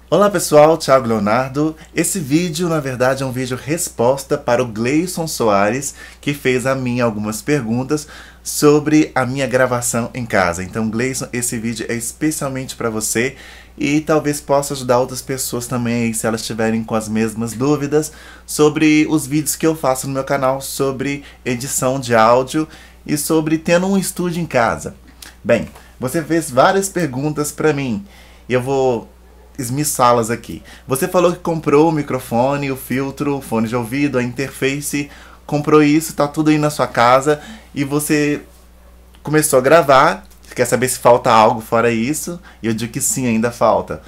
Olá pessoal, Thiago Leonardo. Esse vídeo, na verdade, é um vídeo resposta para o Gleison Soares, que fez a mim algumas perguntas sobre a minha gravação em casa. Então, Gleison, esse vídeo é especialmente para você e talvez possa ajudar outras pessoas também aí, se elas estiverem com as mesmas dúvidas sobre os vídeos que eu faço no meu canal sobre edição de áudio e sobre tendo um estúdio em casa. Bem, você fez várias perguntas para mim e eu vou esmiçá-las aqui. Você falou que comprou o microfone, o filtro, o fone de ouvido, a interface, comprou isso, tá tudo aí na sua casa e você começou a gravar. Quer saber se falta algo fora isso? E eu digo que sim, ainda falta.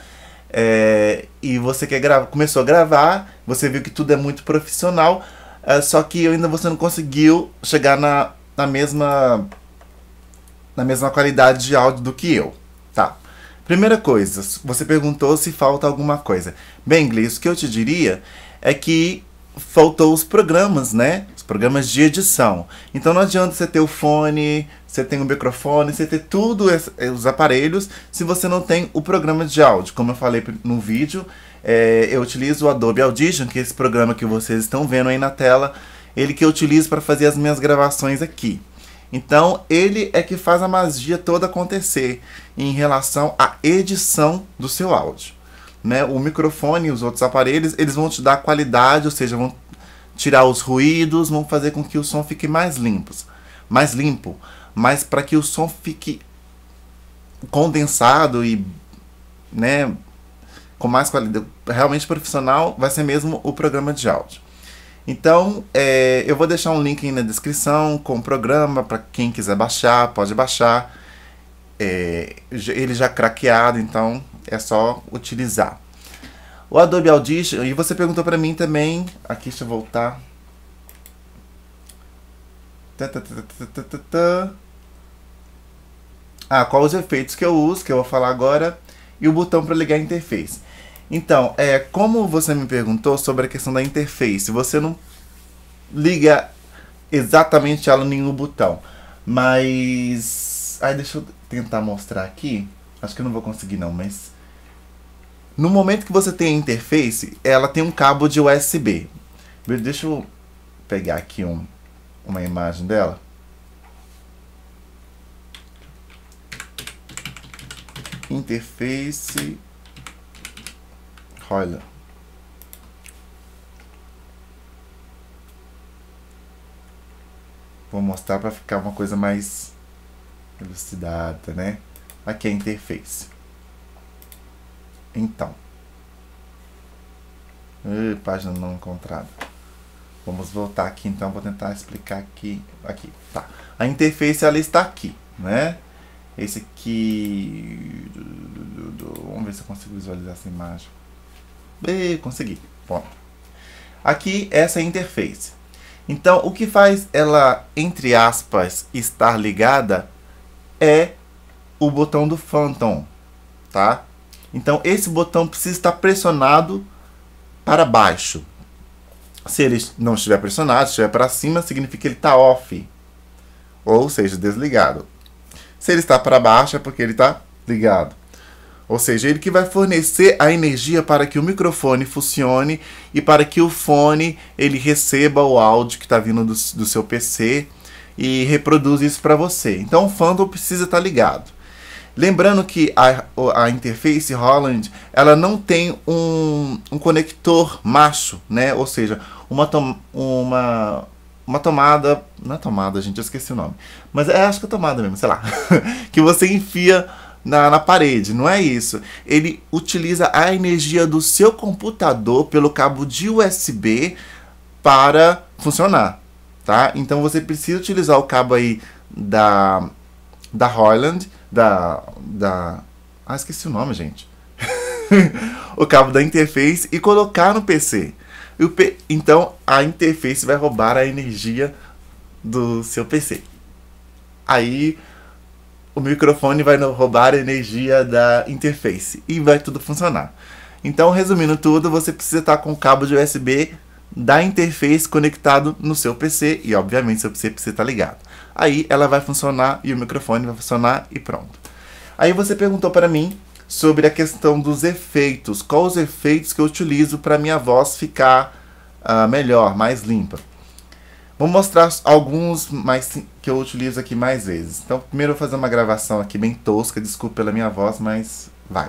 E você começou a gravar, você viu que tudo é muito profissional, só que ainda você não conseguiu chegar na mesma qualidade de áudio do que eu. Tá. Primeira coisa, você perguntou se falta alguma coisa. Bem, Gleison, o que eu te diria é que faltou os programas, né? Os programas de edição. Então não adianta você ter o fone, você tem o microfone, você ter tudo os aparelhos, se você não tem o programa de áudio. Como eu falei no vídeo, eu utilizo o Adobe Audition, que é esse programa que vocês estão vendo aí na tela, ele que eu utilizo para fazer as minhas gravações aqui. Então, ele é que faz a magia toda acontecer em relação à edição do seu áudio, né? O microfone e os outros aparelhos, eles vão te dar qualidade, ou seja, vão tirar os ruídos, vão fazer com que o som fique mais limpo, mas para que o som fique condensado e, né, com mais qualidade, realmente profissional, vai ser mesmo o programa de áudio. Então, eu vou deixar um link aí na descrição com o programa, para quem quiser baixar, pode baixar. Ele já craqueado, então é só utilizar. O Adobe Audition, e você perguntou para mim também, aqui deixa eu voltar. Quais os efeitos que eu uso, que eu vou falar agora, e o botão para ligar a interface. Então, como você me perguntou sobre a questão da interface, você não liga exatamente ela em nenhum botão, mas... deixa eu tentar mostrar aqui, acho que eu não vou conseguir não, mas... No momento que você tem a interface, ela tem um cabo de USB. Deixa eu pegar aqui uma imagem dela. Interface... Olha. Vou mostrar para ficar uma coisa mais elucidada, né? Aqui é a interface. Então. Página não encontrada. Vamos voltar aqui então, vou tentar explicar aqui. Tá. A interface ela está aqui, né? Esse aqui... Vamos ver se eu consigo visualizar essa imagem. Consegui. Bom. Aqui, essa é a interface. Então, o que faz ela, entre aspas, estar ligada é o botão do Phantom, tá? Então, esse botão precisa estar pressionado para baixo. Se ele não estiver pressionado, estiver para cima, significa que ele está off. Ou seja, desligado. Se ele está para baixo, é porque ele está ligado. Ou seja, ele que vai fornecer a energia para que o microfone funcione e para que o fone ele receba o áudio que está vindo do seu PC e reproduza isso para você. Então o Phantom precisa estar ligado. Lembrando que a interface Roland ela não tem um conector macho, né? Ou seja, uma tomada, não é tomada, gente, eu esqueci o nome, mas acho que é tomada mesmo, sei lá, que você enfia na parede, não é isso. Ele utiliza a energia do seu computador pelo cabo de USB para funcionar, tá? Então você precisa utilizar o cabo aí da Roland, esqueci o nome, gente. O cabo da interface e colocar no PC. Então a interface vai roubar a energia do seu PC. Aí o microfone vai roubar a energia da interface e vai tudo funcionar. Então, resumindo tudo, você precisa estar com o cabo de USB da interface conectado no seu PC e, obviamente, seu PC precisa estar ligado. Aí ela vai funcionar e o microfone vai funcionar e pronto. Aí você perguntou para mim sobre a questão dos efeitos. Quais os efeitos que eu utilizo para minha voz ficar melhor, mais limpa. Vou mostrar alguns que eu utilizo aqui mais vezes. Então, primeiro eu vou fazer uma gravação aqui bem tosca. Desculpa pela minha voz, mas vai.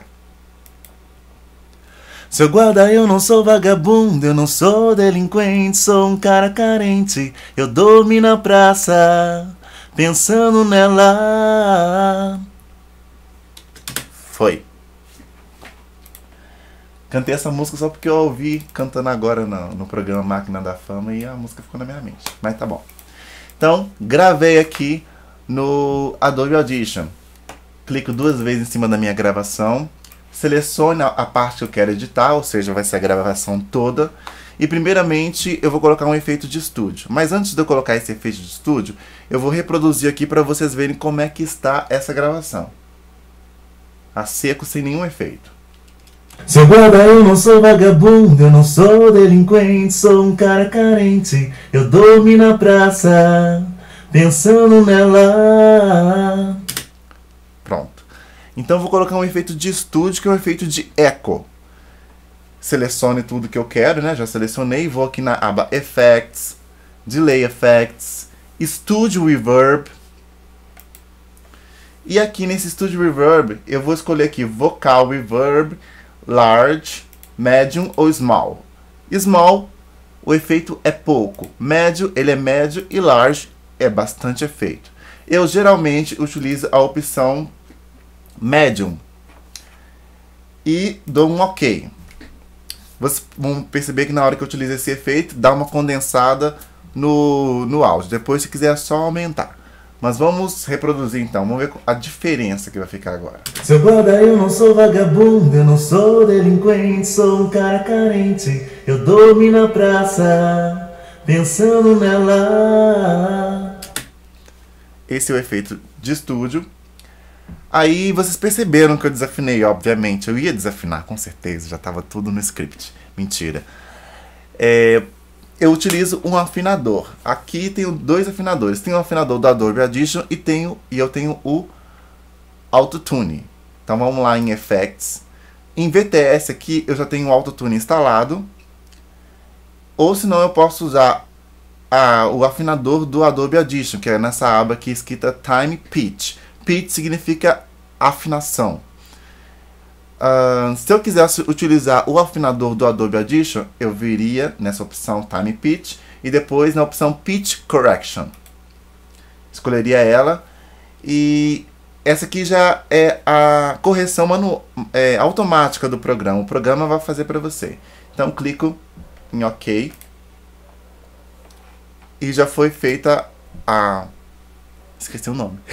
Seu guarda, eu não sou vagabundo, eu não sou delinquente, sou um cara carente. Eu dormi na praça, pensando nela. Foi. Cantei essa música só porque eu ouvi cantando agora no programa Máquina da Fama e a música ficou na minha mente. Mas tá bom. Então, gravei aqui no Adobe Audition. Clico 2 vezes em cima da minha gravação. Selecione a parte que eu quero editar, ou seja, vai ser a gravação toda. E primeiramente eu vou colocar um efeito de estúdio. Mas antes de eu colocar esse efeito de estúdio, eu vou reproduzir aqui para vocês verem como é que está essa gravação. A seco, sem nenhum efeito. Seu guarda, eu não sou vagabundo, eu não sou delinquente, sou um cara carente. Eu dormi na praça, pensando nela. Pronto. Então eu vou colocar um efeito de estúdio, que é um efeito de eco. Selecione tudo que eu quero, né? Já selecionei. Vou aqui na aba Effects, Delay Effects, Studio Reverb. E aqui nesse Studio Reverb, eu vou escolher aqui Vocal Reverb, Large, Medium ou Small. Small, o efeito é pouco. Médio, ele é médio. E Large é bastante efeito. Eu geralmente utilizo a opção Medium. E dou um OK. Vocês vão perceber que na hora que eu utilizo esse efeito, dá uma condensada no áudio. Depois, se quiser, é só aumentar. Mas vamos reproduzir então, vamos ver a diferença que vai ficar agora. Seu guarda, eu não sou vagabundo, eu não sou delinquente, sou um cara carente. Eu dormi na praça, pensando nela. Esse é o efeito de estúdio. Aí vocês perceberam que eu desafinei, obviamente. Eu ia desafinar, com certeza, já estava tudo no script. Mentira. Eu utilizo um afinador. Aqui tenho 2 afinadores. Tem o afinador do Adobe Audition e eu tenho o Auto-Tune. Então vamos lá em Effects. Em VTS aqui eu já tenho o Auto-Tune instalado. Ou senão eu posso usar o afinador do Adobe Audition, que é nessa aba aqui escrita Time Pitch. Pitch significa afinação. Se eu quisesse utilizar o afinador do Adobe Audition, eu viria nessa opção Time Pitch e depois na opção Pitch Correction. Escolheria ela e essa aqui já é a correção automática do programa. O programa vai fazer para você. Então clico em OK e já foi feita esqueci o nome.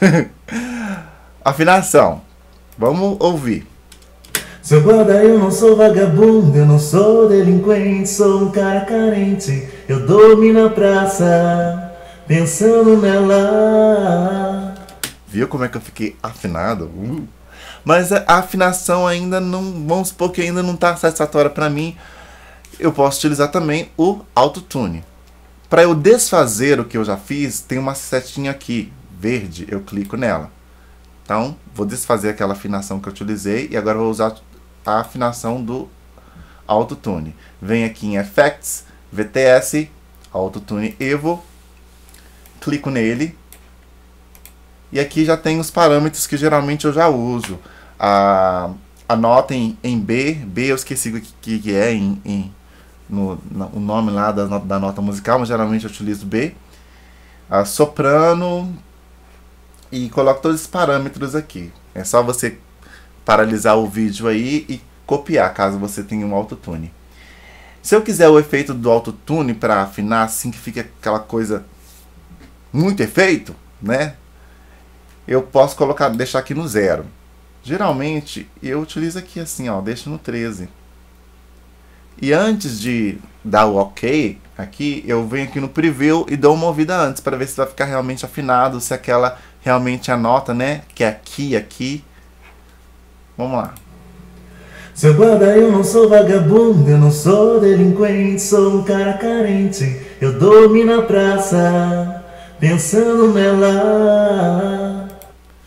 Afinação. Vamos ouvir. Seu guarda, eu não sou vagabundo, eu não sou delinquente, sou um cara carente. Eu dormi na praça, pensando nela. Viu como é que eu fiquei afinado? Mas a afinação ainda não, vamos supor que ainda não está satisfatória para mim. Eu posso utilizar também o Auto-Tune. Para eu desfazer o que eu já fiz, tem uma setinha aqui, verde, eu clico nela. Então, vou desfazer aquela afinação que eu utilizei e agora vou usar a afinação do Auto-Tune. Vem aqui em Effects, VTS, Auto-Tune Evo, clico nele e aqui já tem os parâmetros que geralmente eu já uso. A nota em B eu esqueci o que é o nome lá da nota musical, mas geralmente eu utilizo B. A soprano e coloco todos os parâmetros aqui. É só você paralisar o vídeo aí e copiar, caso você tenha um Auto-Tune. Se eu quiser o efeito do Auto-Tune para afinar, assim que fica aquela coisa muito efeito, né? Eu posso deixar aqui no 0. Geralmente eu utilizo aqui assim, ó, deixo no 13. E antes de dar o OK aqui, eu venho aqui no Preview e dou uma ouvida antes para ver se vai ficar realmente afinado, se aquela realmente a nota, né, que é aqui. Vamos lá. Seu guarda, eu não sou vagabundo, eu não sou delinquente, sou um cara carente. Eu dormi na praça, pensando nela.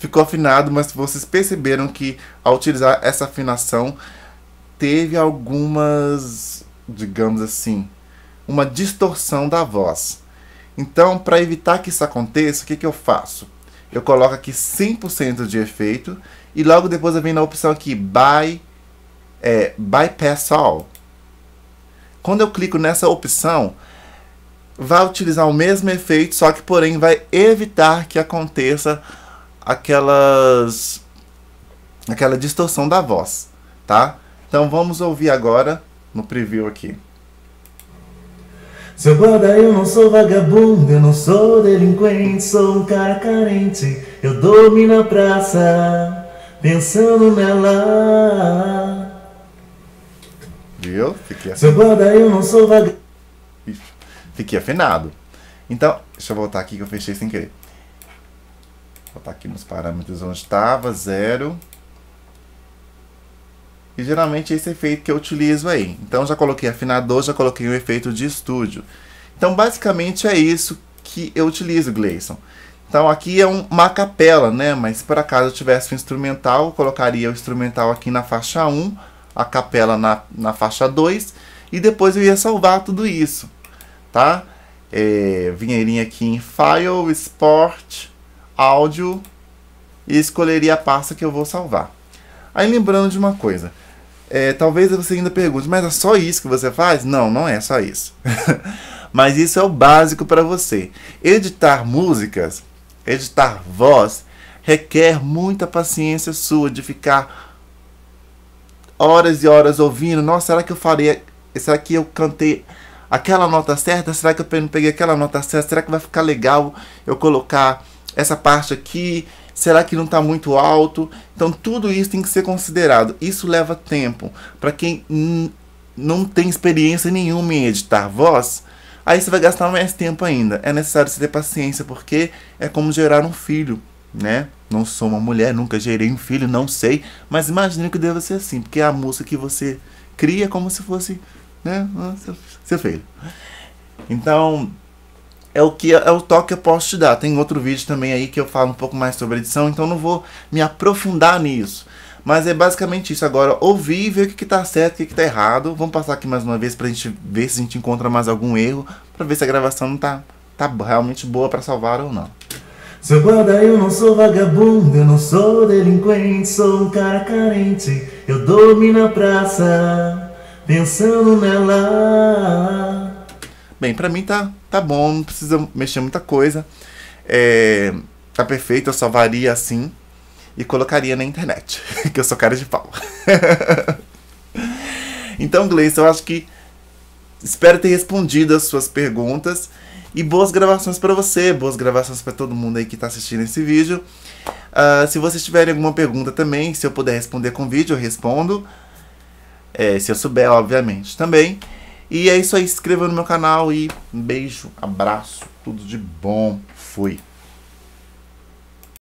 ficou afinado, mas vocês perceberam que ao utilizar essa afinação teve algumas, digamos assim, uma distorção da voz. Então, para evitar que isso aconteça, o que eu faço? Eu coloco aqui 100% de efeito e logo depois eu venho na opção aqui Bypass All. Quando eu clico nessa opção, vai utilizar o mesmo efeito, só que porém vai evitar que aconteça aquela distorção da voz, tá? Então vamos ouvir agora no preview aqui. Seu guarda, eu não sou vagabundo, eu não sou delinquente, sou um cara carente. Eu dormi na praça, pensando nela. Viu? Fiquei Seu guarda, eu não sou vagabundo. Fiquei afinado. Então, deixa eu voltar aqui que eu fechei sem querer. Vou botar aqui nos parâmetros onde estava, 0. E geralmente é esse efeito que eu utilizo aí. Então já coloquei afinador, já coloquei o efeito de estúdio. Então basicamente é isso que eu utilizo, Gleison. Então aqui é uma capela, né? Mas se por acaso eu tivesse um instrumental, eu colocaria o instrumental aqui na faixa 1, a capela na faixa 2, e depois eu ia salvar tudo isso, tá? Vinheirinha aqui em File, Export, Áudio, e escolheria a pasta que eu vou salvar. Aí lembrando de uma coisa, talvez você ainda pergunte, mas é só isso que você faz? Não, não é só isso. Mas isso é o básico para você. Editar músicas, editar voz, requer muita paciência sua de ficar horas e horas ouvindo. Nossa, será que eu faria? Será que eu cantei aquela nota certa? Será que eu não peguei aquela nota certa? Será que vai ficar legal eu colocar essa parte aqui? Será que não está muito alto? Então tudo isso tem que ser considerado. Isso leva tempo. Para quem não tem experiência nenhuma em editar voz, aí você vai gastar mais tempo ainda. É necessário você ter paciência, porque é como gerar um filho, né? Não sou uma mulher, nunca gerei um filho, não sei. Mas imagine que deva ser assim, porque a música que você cria é como se fosse, né, seu filho. Então é o toque que eu posso te dar. Tem outro vídeo também aí que eu falo um pouco mais sobre edição, então não vou me aprofundar nisso. Mas é basicamente isso. Agora, ouvir e ver o que está certo e o que está errado. Vamos passar aqui mais uma vez pra gente ver se a gente encontra mais algum erro, pra ver se a gravação não tá realmente boa pra salvar ou não. Seu guarda, eu não sou vagabundo, eu não sou delinquente, sou um cara carente. Eu dormi na praça, pensando nela. Bem, pra mim tá bom, não precisa mexer muita coisa. Tá perfeito, eu salvaria assim e colocaria na internet, que eu sou cara de pau. Então, Gleison, eu acho que espero ter respondido as suas perguntas. E boas gravações para você, boas gravações para todo mundo aí que está assistindo esse vídeo. Se vocês tiverem alguma pergunta também, se eu puder responder com vídeo, eu respondo. Se eu souber, obviamente, também. E é isso aí, se inscreva no meu canal e um beijo, abraço, tudo de bom. Fui.